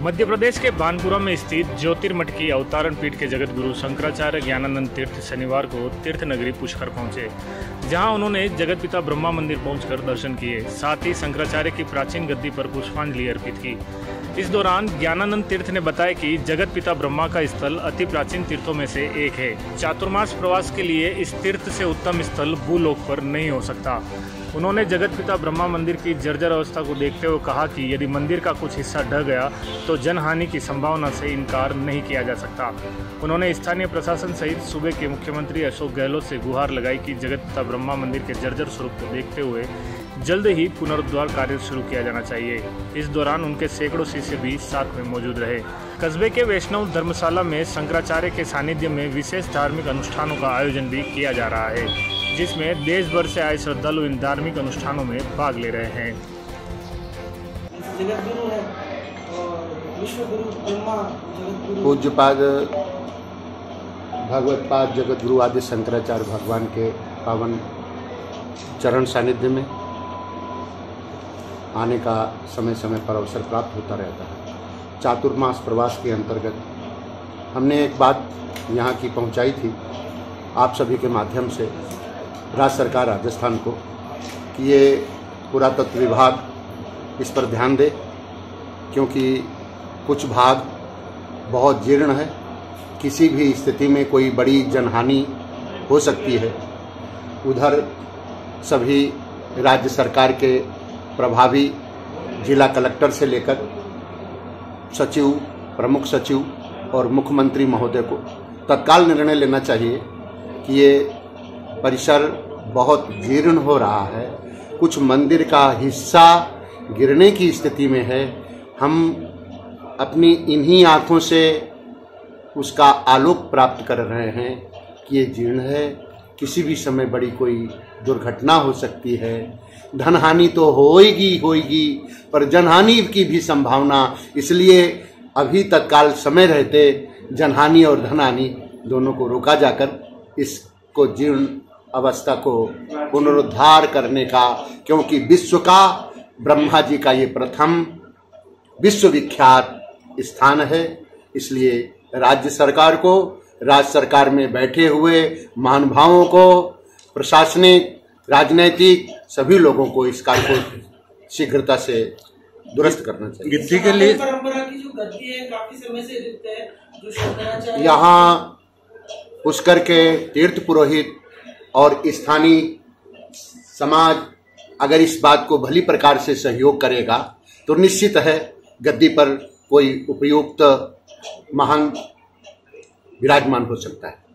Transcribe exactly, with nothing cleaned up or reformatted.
मध्य प्रदेश के बानपुरा में स्थित ज्योतिर्मठ की अवतारण पीठ के जगत गुरु शंकराचार्य ज्ञानानंद तीर्थ शनिवार को तीर्थ नगरी पुष्कर पहुंचे, जहां उन्होंने जगत पिता ब्रह्मा मंदिर पहुंचकर दर्शन किए। साथ ही शंकराचार्य की प्राचीन गद्दी पर पुष्पांजलि अर्पित की। इस दौरान ज्ञानानंद तीर्थ ने बताया कि जगत पिता ब्रह्मा का स्थल अति प्राचीन तीर्थों में से एक है। चातुर्मास प्रवास के लिए इस तीर्थ से उत्तम स्थल भूलोक पर नहीं हो सकता। उन्होंने जगत पिता ब्रह्मा मंदिर की जर्जर अवस्था को देखते हुए कहा कि यदि मंदिर का कुछ हिस्सा ढह गया तो जनहानि की संभावना से इनकार नहीं किया जा सकता। उन्होंने स्थानीय प्रशासन सहित सूबे के मुख्यमंत्री अशोक गहलोत से गुहार लगाई कि जगत पिता ब्रह्मा मंदिर के जर्जर स्वरूप को देखते हुए जल्द ही पुनरुद्धार कार्य शुरू किया जाना चाहिए। इस दौरान उनके सैकड़ों शिष्य भी साथ में मौजूद रहे। कस्बे के वैष्णव धर्मशाला में शंकराचार्य के सानिध्य में विशेष धार्मिक अनुष्ठानों का आयोजन भी किया जा रहा है, जिसमें देश भर से आए श्रद्धालु इन धार्मिक अनुष्ठानों में भाग ले रहे हैं। जगत गुरु है और विश्व गुरु ब्रह्मा जगत गुरु पूज्यपाद भगवतपाद जगत गुरु आदि शंकराचार्य भगवान के पावन चरण सानिध्य में आने का समय समय पर अवसर प्राप्त होता रहता है। चातुर्मास प्रवास के अंतर्गत हमने एक बात यहाँ की पहुँचाई थी आप सभी के माध्यम से राज्य सरकार राजस्थान को कि ये पुरातत्व विभाग इस पर ध्यान दे, क्योंकि कुछ भाग बहुत जीर्ण है, किसी भी स्थिति में कोई बड़ी जनहानि हो सकती है। उधर सभी राज्य सरकार के प्रभावी जिला कलेक्टर से लेकर सचिव, प्रमुख सचिव और मुख्यमंत्री महोदय को तत्काल निर्णय लेना चाहिए कि ये परिसर बहुत जीर्ण हो रहा है, कुछ मंदिर का हिस्सा गिरने की स्थिति में है। हम अपनी इन्हीं आँखों से उसका आलोक प्राप्त कर रहे हैं कि ये जीर्ण है, किसी भी समय बड़ी कोई दुर्घटना हो सकती है। धनहानि तो होएगी होएगी पर जनहानि की भी संभावना, इसलिए अभी तत्काल समय रहते जनहानि और धनहानि दोनों को रोका जाकर इसको जीर्ण अवस्था को पुनरुद्धार करने का, क्योंकि विश्व का ब्रह्मा जी का ये प्रथम विश्वविख्यात स्थान है, इसलिए राज्य सरकार को, राज्य सरकार में बैठे हुए महानुभावों को, प्रशासनिक, राजनैतिक सभी लोगों को इस कार्य को शीघ्रता से दुरुस्त करना चाहिए। गद्दी के लिए परंपरा की जो गद्दी है काफी समय से रिक्त है, जो शंकराचार्य यहाँ पुष्कर के तीर्थ पुरोहित और स्थानीय समाज अगर इस बात को भली प्रकार से सहयोग करेगा तो निश्चित है गद्दी पर कोई उपयुक्त महान विराजमान हो सकता है।